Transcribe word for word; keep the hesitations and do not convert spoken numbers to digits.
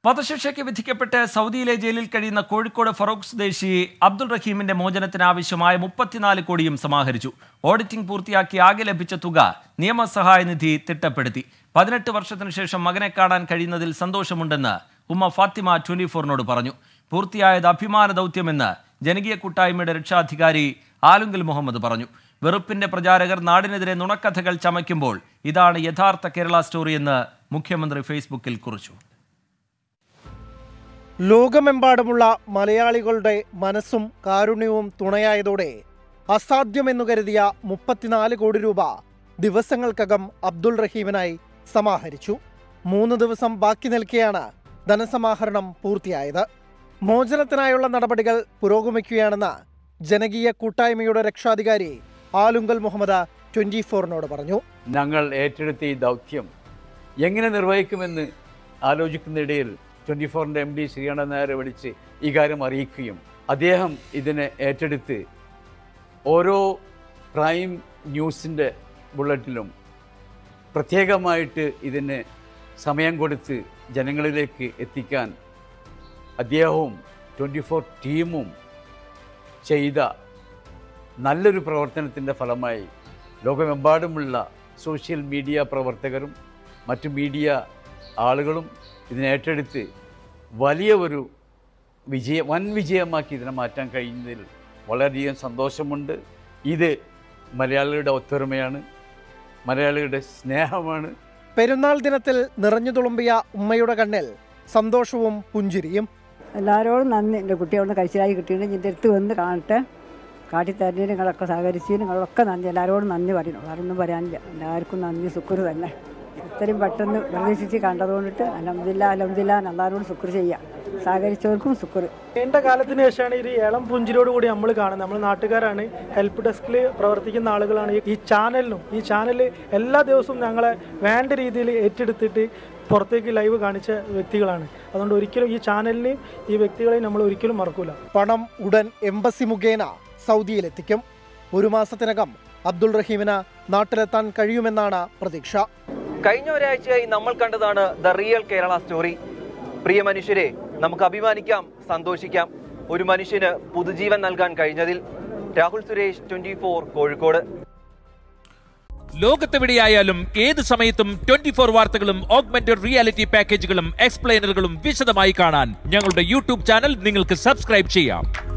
വധശിക്ഷയ്ക്ക് വിധിക്കപ്പെട്ട് സൗദിയിലെ ജയിലിൽ കഴിയുന്ന കോഴിക്കോട് ഫറൂഖ് സ്വദേശി അബ്ദുൾ റഹീമിന്റെ മോചനത്തിന് ആവശ്യമായ മുപ്പത്തിനാല് കോടിയും സമാഹരിച്ചു. ഓഡിറ്റിംഗ് പൂർത്തിയാക്കി ആകെ ലഭിച്ച തുക നിയമസഹായ നിധി തിട്ടപ്പെടുത്തി. പതിനെട്ട് വർഷത്തിനു ശേഷം മകനെ കാണാൻ കഴിയുന്നതിൽ സന്തോഷമുണ്ടെന്ന് ഉമ്മ ഫാത്തിമ ട്വന്റി ഫോറിനോട് പറഞ്ഞു. പൂർത്തിയായത് അഭിമാന ദൗത്യമെന്ന് ജനകീയ കൂട്ടായ്മയുടെ രക്ഷാധികാരി ആലുങ്കൽ മുഹമ്മദ് പറഞ്ഞു. വെറുപ്പിന്റെ പ്രചാരകർ നാടിനെതിരെ നുണക്കഥകൾ ചമയ്ക്കുമ്പോൾ ഇതാണ് യഥാർത്ഥ കേരള സ്റ്റോറിയെന്ന് മുഖ്യമന്ത്രി ഫേസ്ബുക്കിൽ കുറിച്ചു. ലോകമെമ്പാടുമുള്ള മലയാളികളുടെ മനസ്സും കാരുണ്യവും തുണയായതോടെ അസാധ്യമെന്നു കരുതിയ മുപ്പത്തിനാല് കോടി രൂപ ദിവസങ്ങൾക്കകം അബ്ദുൾ റഹീമിനായി സമാഹരിച്ചു. മൂന്ന് ദിവസം ബാക്കി നിൽക്കെയാണ് ധനസമാഹരണം പൂർത്തിയായത്. മോചനത്തിനായുള്ള നടപടികൾ പുരോഗമിക്കുകയാണെന്ന് ജനകീയ കൂട്ടായ്മയുടെ രക്ഷാധികാരി ആലുങ്കൽ മുഹമ്മദ് ട്വന്റി ഫോറിനോട് പറഞ്ഞു. ഞങ്ങൾ ഏറ്റെടുത്ത ഈ ദൗത്യം എങ്ങനെ നിർവഹിക്കുമെന്ന് ആലോചിക്കുന്നതിടയിൽ ട്വൻറ്റി ഫോറിൻ്റെ എം ഡി ശ്രീകണ്ഠൻ നായരെ വിളിച്ച് ഈ കാര്യം അറിയിക്കുകയും അദ്ദേഹം ഇതിനെ ഏറ്റെടുത്ത് ഓരോ പ്രൈം ന്യൂസിൻ്റെ ബുള്ളറ്റിലും പ്രത്യേകമായിട്ട് ഇതിന് സമയം കൊടുത്ത് ജനങ്ങളിലേക്ക് എത്തിക്കാൻ അദ്ദേഹവും ട്വൻറ്റി ഫോർ ടീമും ചെയ്ത നല്ലൊരു പ്രവർത്തനത്തിൻ്റെ ഫലമായി ലോകമെമ്പാടുമുള്ള സോഷ്യൽ മീഡിയ പ്രവർത്തകരും മറ്റു മീഡിയ ആളുകളും ഇതിനെ ഏറ്റെടുത്ത് വലിയ ഒരു വിജയ വൻ വിജയമാക്കി ഇതിനെ മാറ്റാൻ കഴിയുന്നതിൽ വളരെയധികം സന്തോഷമുണ്ട്. ഇത് മലയാളികളുടെ ഒത്തൊരുമയാണ്, മലയാളികളുടെ സ്നേഹമാണ്. പെരുന്നാൾ ദിനത്തിൽ നിറഞ്ഞു തുളുമ്പിയ ഉമ്മയുടെ കണ്ണിൽ സന്തോഷവും പുഞ്ചിരിയും. എല്ലാവരോടും നന്ദി. എൻ്റെ കുട്ടികളൊന്ന് കഴിച്ചിലായി കിട്ടിയിട്ട് എൻ്റെ അടുത്ത് വന്ന് കാണട്ടെ, കാട്ടിത്തരഞ്ഞതിന് നിങ്ങളൊക്കെ സഹകരിച്ചതിന് നിങ്ങളൊക്കെ നന്ദി. എല്ലാവരോടും നന്ദി പറയണം, വേറൊന്നും പറയാനില്ല. എല്ലാവർക്കും നന്ദി, ശുക്ർ തന്നെ. ഇത്രയും പെട്ടെന്ന് പ്രതീക്ഷിച്ച് കണ്ടതുകൊണ്ടിട്ട് അൽഹംദുലില്ലാ അൽഹംദുലില്ലാ എല്ലാവരോടും ശുക്ർ ചെയ്യാം. സഹകരിച്ചവർക്കും ശുക്ർ. നീണ്ട കാലത്തിന് ശേഷമാണ് ഈ ഏളം പുഞ്ചിരിയോട് കൂടി നമ്മൾ കാണുന്നത്. നമ്മൾ നാട്ടുകാരാണ്, ഹെൽപ്പ് ഡെസ്കിൽ പ്രവർത്തിക്കുന്ന ആളുകളാണ്. ഈ ചാനലിനും ഈ ചാനൽ എല്ലാ ദിവസവും ഞങ്ങളെ വേണ്ട രീതിയിൽ ഏറ്റെടുത്തിട്ട് പുറത്തേക്ക് ലൈവ് കാണിച്ച വ്യക്തികളാണ്. അതുകൊണ്ട് ഒരിക്കലും ഈ ചാനലിനെയും ഈ വ്യക്തികളെയും നമ്മൾ ഒരിക്കലും മറക്കൂല. പണം ഉടൻ എംബസി മുഖേന സൗദിയിലെത്തിക്കും. ഒരു മാസത്തിനകം അബ്ദുൾ റഹീമിന് നാട്ടിലെത്താൻ കഴിയുമെന്നാണ് പ്രതീക്ഷ. കഴിഞ്ഞ ഒരാഴ്ചയായി നമ്മൾ കണ്ടതാണ് ദ റിയൽ കേരള സ്റ്റോറി. പ്രിയ മനുഷ്യരെ, നമുക്ക് അഭിമാനിക്കാം, സന്തോഷിക്കാം ഒരു മനുഷ്യന് പുതുജീവൻ നൽകാൻ കഴിഞ്ഞതിൽ. Rahul Suresh, twenty four, Kozhikode. ലോകത്തെവിടെയായാലും ഏത് സമയത്തും ട്വന്റി ഫോർ വാർത്തകളും ഓഗ്മെന്റഡ് റിയാലിറ്റി പാക്കേജുകളും എക്സ്പ്ലെയിനറുകളും വിശദമായി കാണാൻ ഞങ്ങളുടെ യൂട്യൂബ് ചാനൽ നിങ്ങൾക്ക് സബ്സ്ക്രൈബ് ചെയ്യാം.